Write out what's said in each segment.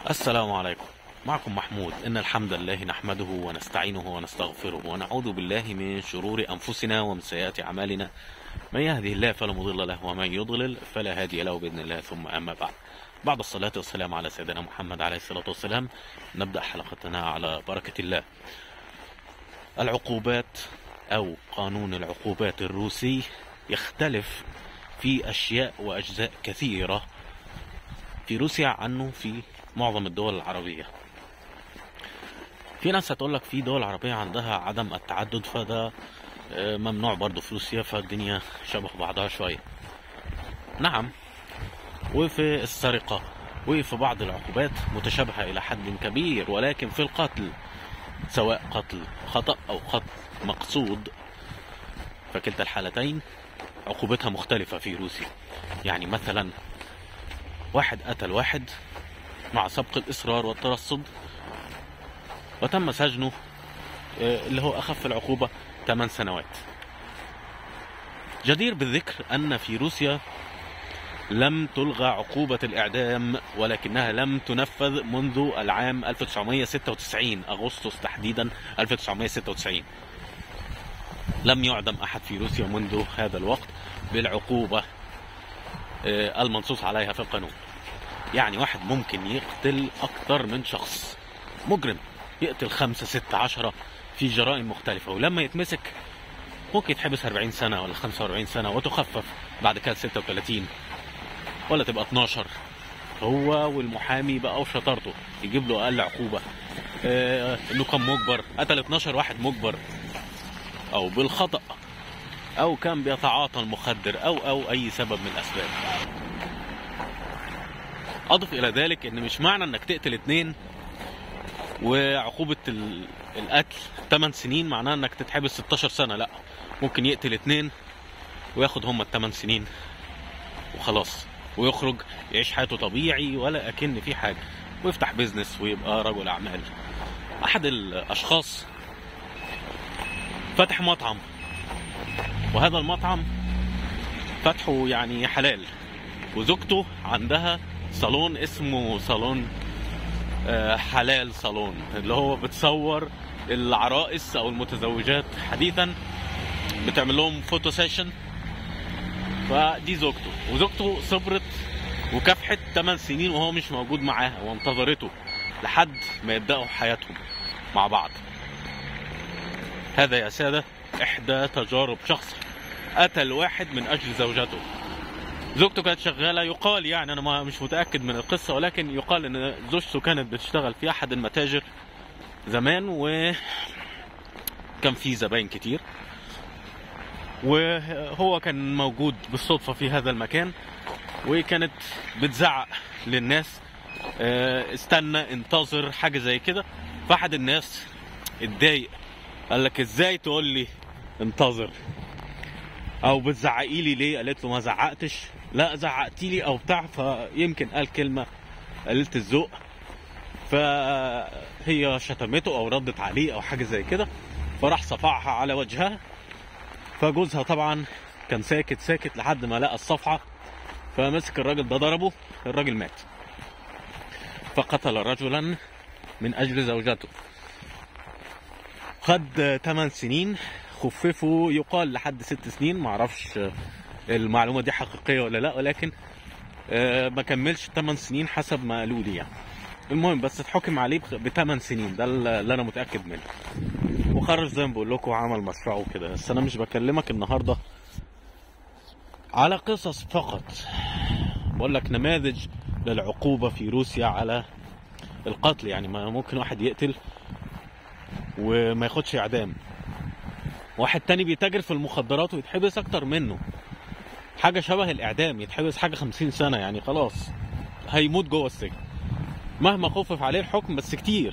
السلام عليكم. معكم محمود. إن الحمد لله نحمده ونستعينه ونستغفره ونعوذ بالله من شرور أنفسنا ومن سيئات أعمالنا. من يهده الله فلا مضل له ومن يضلل فلا هادي له بإذن الله. ثم أما بعد الصلاة والسلام على سيدنا محمد عليه الصلاة والسلام، نبدأ حلقتنا على بركة الله. العقوبات أو قانون العقوبات الروسي يختلف في أشياء وأجزاء كثيرة في روسيا عنه في معظم الدول العربية. في ناس هتقولك في دول عربية عندها عدم التعدد، فده ممنوع برضو في روسيا، فالدنيا شبه بعضها شوية. نعم، وفي السرقة وفي بعض العقوبات متشابهة إلى حد كبير، ولكن في القتل سواء قتل خطأ أو قتل مقصود فكلتا الحالتين عقوبتها مختلفة في روسيا. يعني مثلا واحد قتل واحد مع سبق الإصرار والترصد وتم سجنه، اللي هو أخف العقوبة 8 سنوات. جدير بالذكر أن في روسيا لم تلغى عقوبة الإعدام، ولكنها لم تنفذ منذ العام 1996 أغسطس تحديدا 1996. لم يعدم أحد في روسيا منذ هذا الوقت بالعقوبة المنصوص عليها في القانون. يعني واحد ممكن يقتل أكثر من شخص، مجرم يقتل 5 6 10 في جرائم مختلفة، ولما يتمسك ممكن يتحبس 40 سنة ولا 45 سنة وتخفف بعد كده 36 ولا تبقى 12. هو والمحامي بقى وشطارته يجيب له أقل عقوبة. إنه كان مجبر، قتل 12 واحد مجبر أو بالخطأ أو كان بيتعاطى المخدر أو أي سبب من الأسباب. أضف إلى ذلك إن مش معنى إنك تقتل 2 وعقوبة القتل 8 سنين معناه إنك تتحبس 16 سنة، لا، ممكن يقتل 2 وياخد هم 8 سنين وخلاص، ويخرج يعيش حياته طبيعي ولا أكن في حاجة، ويفتح بيزنس ويبقى رجل أعمال. أحد الأشخاص فتح مطعم، وهذا المطعم فتحه يعني حلال، وزوجته عندها صالون اسمه صالون حلال صالون، اللي هو بتصور العرائس او المتزوجات حديثا، بتعمل لهم فوتو سيشن. فدي زوجته، وزوجته صبرت وكافحت 8 سنين وهو مش موجود معاها، وانتظرته لحد ما يبدأوا حياتهم مع بعض. هذا يا سادة احدى تجارب شخص قتل واحد من اجل زوجته. زوجته كانت شغالة، يقال، يعني أنا مش متأكد من القصة، ولكن يقال إن زوجته كانت بتشتغل في أحد المتاجر زمان، وكان في زباين كتير، وهو كان موجود بالصدفة في هذا المكان، وكانت بتزعق للناس استنى انتظر حاجة زي كده. فأحد الناس اتضايق، قال لك ازاي تقول لي انتظر او بتزعقي لي ليه؟ قالت له ما زعقتش. لا زعقتي لي او بتاع، فيمكن قال كلمه قليله الذوق، فهي شتمته او ردت عليه او حاجه زي كده، فراح صفعها على وجهها. فجوزها طبعا كان ساكت لحد ما لقى الصفعه، فمسك الراجل ده ضربه، الراجل مات. فقتل رجلا من اجل زوجته. خد 8 سنين، خففوا يقال لحد 6 سنين، معرفش المعلومة دي حقيقية ولا لا، ولكن ما كملش 8 سنين حسب ما قالوا لي يعني. المهم بس اتحكم عليه ب8 سنين، ده اللي انا متأكد منه، وخرج زي ما بقول لكم عمل مشروعه كده. بس انا مش بكلمك النهارده على قصص فقط، بقول لك نماذج للعقوبة في روسيا على القتل. يعني ما ممكن واحد يقتل وما ياخدش اعدام، واحد تاني بيتاجر في المخدرات ويتحبس اكتر منه، حاجة شبه الاعدام، يتحبس حاجة 50 سنة، يعني خلاص هيموت جوه السجن مهما خفف عليه الحكم، بس كتير.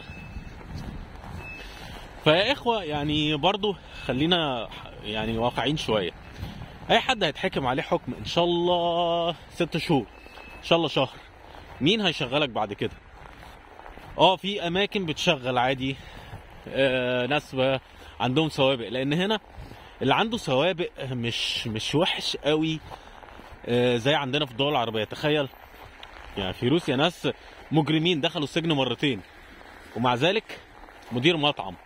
فيا اخوة يعني برضو خلينا يعني واقعين شوية. اي حد هيتحكم عليه حكم ان شاء الله 6 شهور، ان شاء الله شهر، مين هيشغلك بعد كده؟ في اماكن بتشغل عادي ناس عندهم سوابق، لان هنا اللي عنده سوابق مش وحش قوي زي عندنا في الدول العربية. تخيل يعني في روسيا ناس مجرمين دخلوا السجن مرتين، ومع ذلك مدير مطعم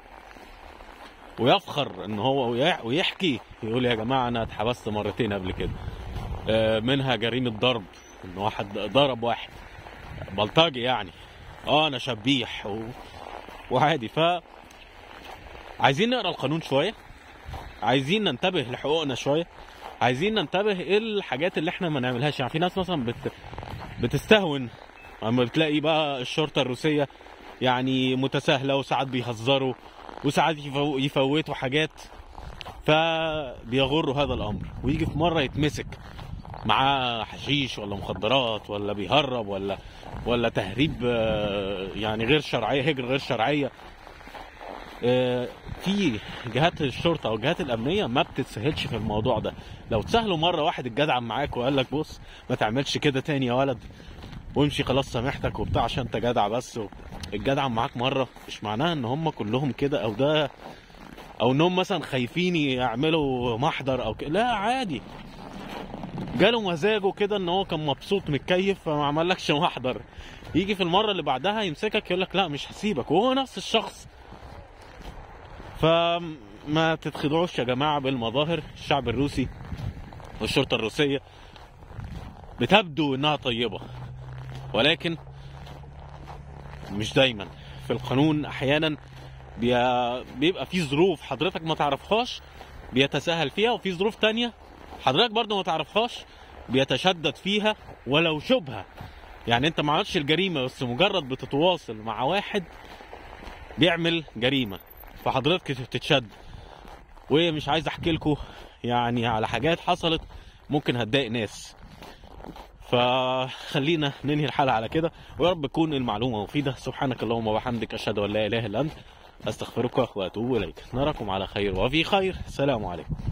ويفخر ان هو ويحكي يقول يا جماعه انا اتحبست مرتين قبل كده، منها جريمه ضرب، ان واحد ضرب واحد بلطجي يعني، انا شبيح وعادي. ف عايزين نقرا القانون شويه، عايزين ننتبه لحقوقنا شويه، عايزين ننتبه ايه الحاجات اللي احنا ما نعملهاش. يعني في ناس مثلا بتستهون اما بتلاقي بقى الشرطه الروسيه يعني متساهله، وساعات بيهزروا وساعات يفوتوا حاجات، فبيغروا هذا الامر، ويجي في مره يتمسك معاه حشيش ولا مخدرات ولا بيهرب ولا تهريب يعني غير شرعيه، هجرة غير شرعيه. في جهات الشرطه او الجهات الامنيه ما بتتسهلش في الموضوع ده. لو تسهلوا مره واحد اتجدعن معاك وقال لك بص ما تعملش كده تاني يا ولد وامشي خلاص سامحتك وبتاع عشان انت جدع، بس الجدعن معاك مره مش معناها ان هم كلهم كده، او انهم مثلا خايفين يعملوا محضر او كده. لا عادي، جاله مزاجه كده ان هو كان مبسوط متكيف فما عملكش محضر، يجي في المره اللي بعدها يمسكك يقول لك لا مش هسيبك، وهو نفس الشخص. فما تتخدعوش يا جماعه بالمظاهر. الشعب الروسي والشرطه الروسيه بتبدو انها طيبه، ولكن مش دايما. في القانون احيانا بيبقى في ظروف حضرتك ما تعرفهاش بيتساهل فيها، وفي ظروف تانية حضرتك برضو ما تعرفهاش بيتشدد فيها ولو شبهة. يعني انت ما عملتش الجريمة بس مجرد بتتواصل مع واحد بيعمل جريمة فحضرتك بتتشد. ومش عايز احكي لكم يعني على حاجات حصلت ممكن هتضايق ناس، فخلينا ننهي الحلقة على كده، ويا رب تكون المعلومة مفيدة. سبحانك اللهم وبحمدك أشهد أن لا إله إلا أنت أستغفرك وأتوب إليك. نراكم على خير وفي خير. السلام عليكم.